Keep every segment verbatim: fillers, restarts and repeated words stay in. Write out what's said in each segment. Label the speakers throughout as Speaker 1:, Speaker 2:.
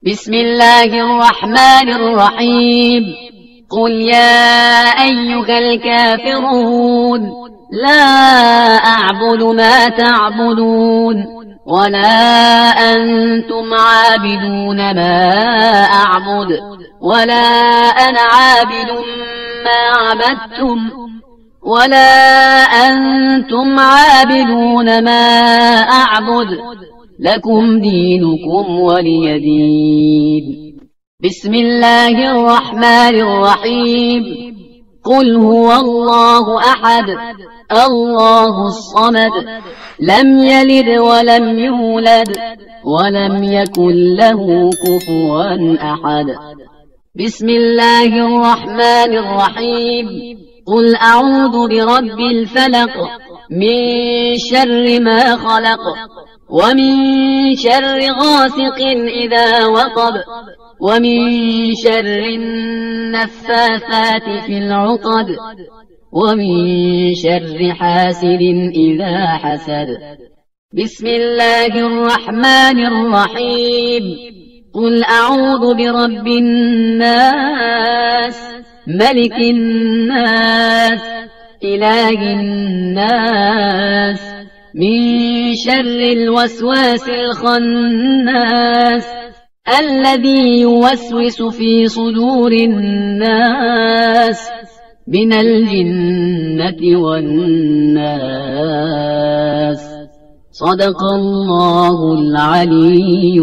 Speaker 1: بسم الله الرحمن الرحيم. قل يا أيها الكافرون لا أعبد ما تعبدون ولا أنتم عابدون ما أعبد ولا أنا عابد ما عبدتم ولا أنتم عابدون ما أعبد لكم دينكم ولي دين. بسم الله الرحمن الرحيم. قل هو الله أحد الله الصمد لم يلد ولم يولد ولم يكن له كفوا أحد. بسم الله الرحمن الرحيم. قل أعوذ برب الفلق من شر ما خلق ومن شر غاسق إذا وقب ومن شر النفاثات في العقد ومن شر حاسد إذا حسد. بسم الله الرحمن الرحيم. قل أعوذ برب الناس ملك الناس إله الناس من شر الوسواس الخناس الذي يوسوس في صدور الناس من الجنة والناس. صدق الله العلي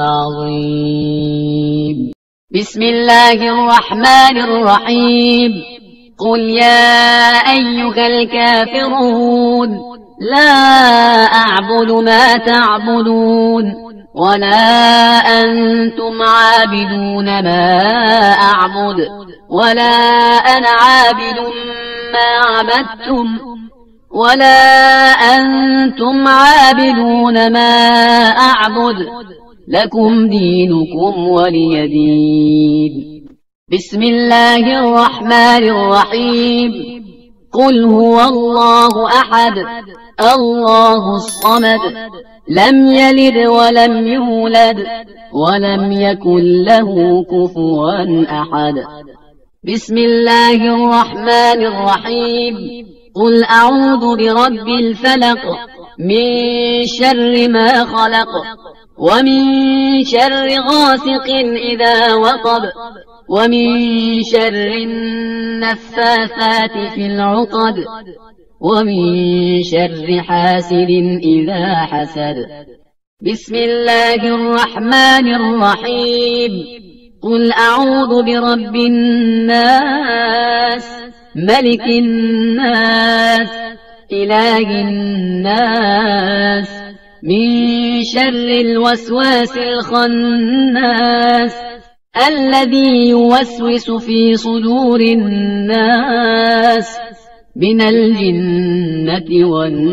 Speaker 1: العظيم. بسم الله الرحمن الرحيم. قل يا أيها الكافرون لا أعبد ما تعبدون ولا أنتم عابدون ما أعبد ولا أنا عابد ما عبدتم ولا أنتم عابدون ما أعبد لكم دينكم ولي دين. بسم الله الرحمن الرحيم. قل هو الله أحد الله الصمد لم يلد ولم يولد ولم يكن له كفوا أحد. بسم الله الرحمن الرحيم. قل أعوذ برب الفلق من شر ما خلق ومن شر غاسق إذا وقب ومن شر النفاثات في العقد ومن شر حاسد إذا حسد. بسم الله الرحمن الرحيم. قل أعوذ برب الناس ملك الناس إله الناس من شر الوسواس الخناس الذي يوسوس في صدور الناس من الجنة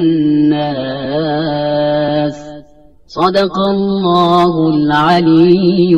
Speaker 1: والناس. صدق الله العلي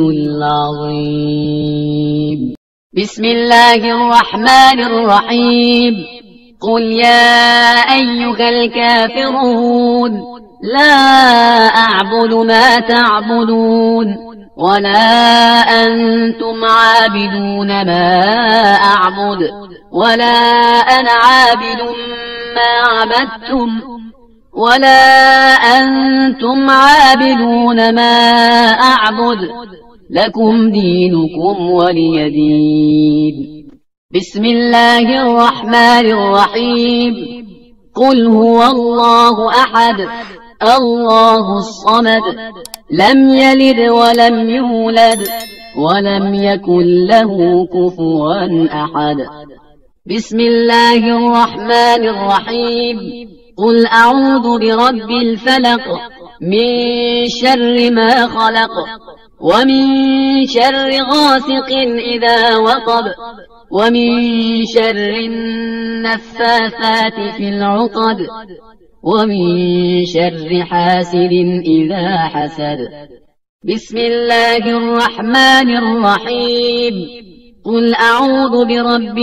Speaker 1: العظيم. بسم الله الرحمن الرحيم. قل يا أيها الكافرون لا أعبد ما تعبدون ولا أنتم عابدون ما أعبد ولا أنا عابد ما عبدتم ولا أنتم عابدون ما أعبد لكم دينكم ولي دين. بسم الله الرحمن الرحيم. قل هو الله أحد الله الصمد لم يلد ولم يولد ولم يكن له كفوا أحد. بسم الله الرحمن الرحيم. قل أعوذ برب الفلق من شر ما خلق ومن شر غاسق إذا وقب ومن شر النفاثات في العقد ومن شر حاسد إذا حسد. بسم الله الرحمن الرحيم. قل أعوذ برب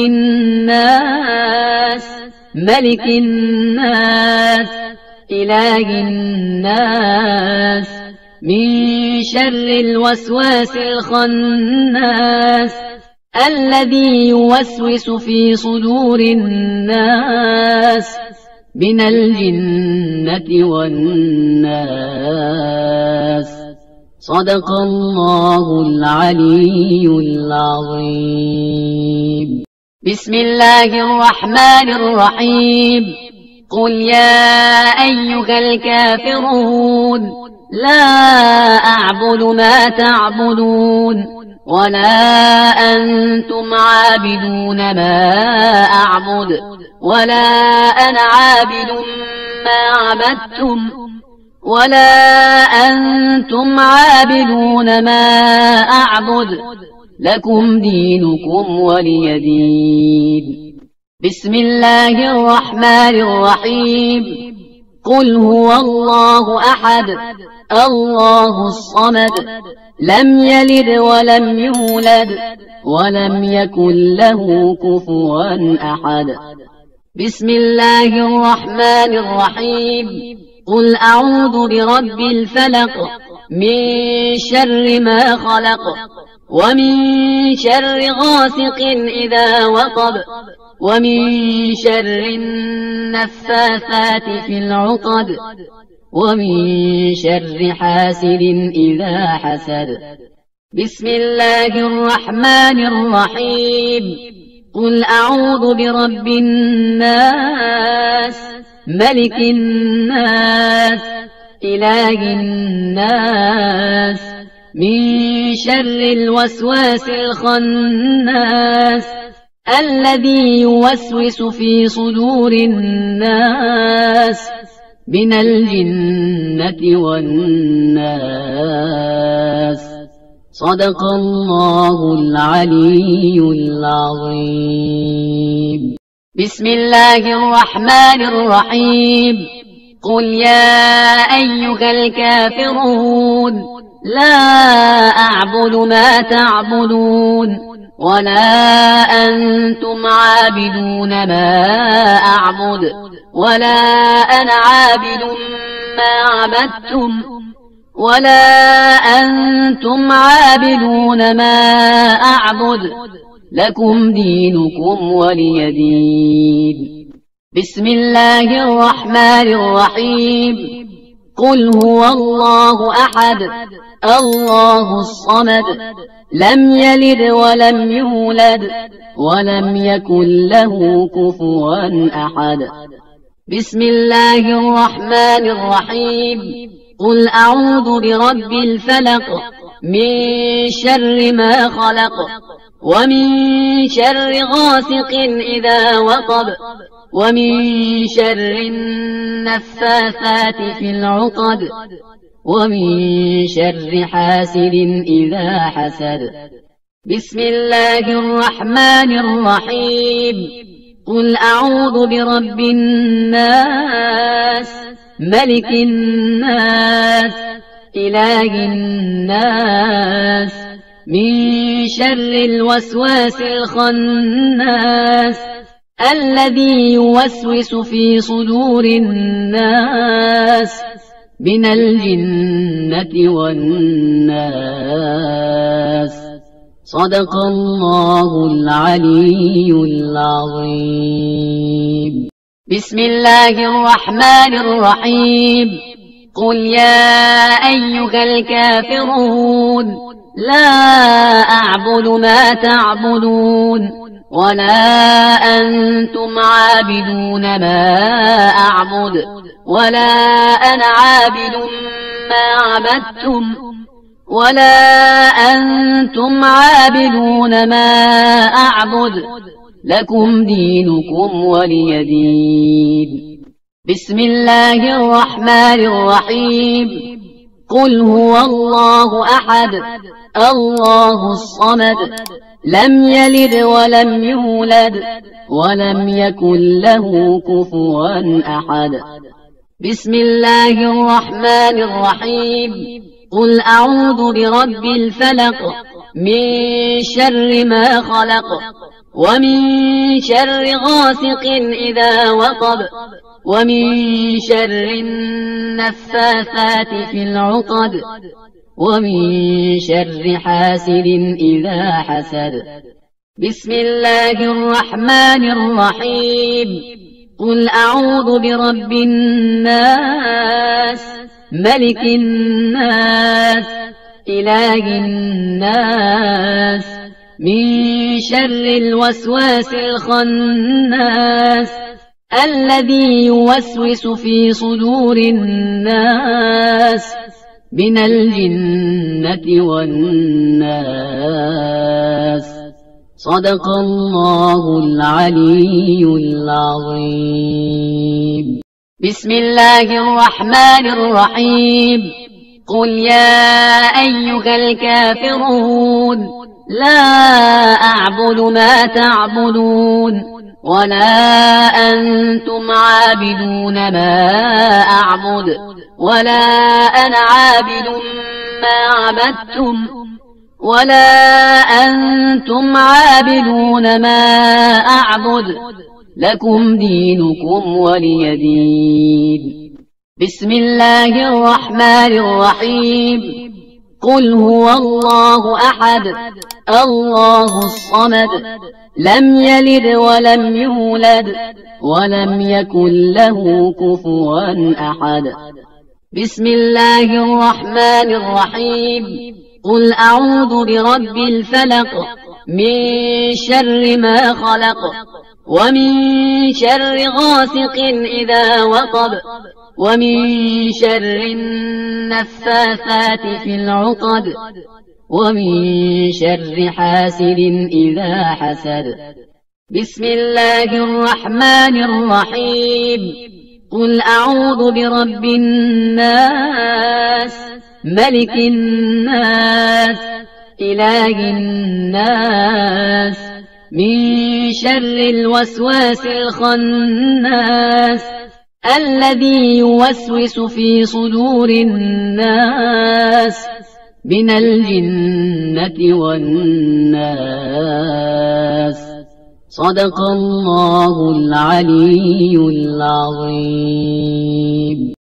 Speaker 1: الناس ملك الناس إله الناس من شر الوسواس الخناس الذي يوسوس في صدور الناس من الجنة والناس. صدق الله العلي العظيم. بسم الله الرحمن الرحيم. قل يا أيها الكافرون لا أعبد ما تعبدون ولا أنتم عابدون ما أعبد ولا أنا عابد ما عبدتم ولا أنتم عابدون ما أعبد لكم دينكم ولي دين. بسم الله الرحمن الرحيم. قل هو الله أحد الله الصمد لم يلد ولم يولد ولم يكن له كفوا أحد. بسم الله الرحمن الرحيم. قل أعوذ برب الفلق من شر ما خلق ومن شر غاسق إذا وقب ومن شر النفاثات في العقد ومن شر حاسد إذا حسد. بسم الله الرحمن الرحيم. قل أعوذ برب الناس ملك الناس إله الناس من شر الوسواس الخناس الذي يوسوس في صدور الناس من الجنة والناس. صدق الله العلي العظيم. بسم الله الرحمن الرحيم. قل يا أيها الكافرون لا أعبد ما تعبدون ولا أنتم عابدون ما أعبد ولا أنا عابد ما عبدتم ولا أنتم عابدون ما أعبد لكم دينكم ولي دين. بسم الله الرحمن الرحيم. قل هو الله أحد الله الصمد لم يلد ولم يولد ولم يكن له كفوا أحد. بسم الله الرحمن الرحيم. قل أعوذ برب الفلق من شر ما خلق ومن شر غاسق إذا وقب ومن شر النفاثات في العقد ومن شر حاسد إذا حسد. بسم الله الرحمن الرحيم. قل أعوذ برب الناس ملك الناس إله الناس من شر الوسواس الخناس الذي يوسوس في صدور الناس من الجنة والناس. صدق الله العلي العظيم. بسم الله الرحمن الرحيم. قل يا أيها الكافرون لا أعبد ما تعبدون ولا أنتم عابدون ما أعبد ولا أنا عابد ما عبدتم ولا أنتم عابدون ما أعبد لكم دينكم ولي دين. بسم الله الرحمن الرحيم. قل هو الله أحد الله الصمد لم يلد ولم يولد ولم يكن له كفوا أحد. بسم الله الرحمن الرحيم. قل أعوذ برب الفلق من شر ما خلق ومن شر غاسق إذا وقب ومن شر النفاثات في العقد ومن شر حاسد إذا حسد. بسم الله الرحمن الرحيم. قل أعوذ برب الناس ملك الناس إله الناس من شر الوسواس الخناس الذي يوسوس في صدور الناس من الجنة والناس. صدق الله العلي العظيم. بسم الله الرحمن الرحيم. قل يا أيها الكافرون لا أعبد ما تعبدون ولا أنتم عابدون ما أعبد ولا أنا عابد ما عبدتم ولا أنتم عابدون ما أعبد لكم دينكم ولي دين. بسم الله الرحمن الرحيم. قل هو الله أحد الله الصمد لم يلد ولم يولد ولم يكن له كفوا أحد. بسم الله الرحمن الرحيم. قل أعوذ برب الفلق من شر ما خلق ومن شر غاسق إذا وقب ومن شر النفاثات في العقد ومن شر حاسد إذا حسد. بسم الله الرحمن الرحيم. قل أعوذ برب الناس ملك الناس إله الناس من شر الوسواس الخناس الذي يوسوس في صدور الناس من الجنة والناس. صدق الله العلي العظيم.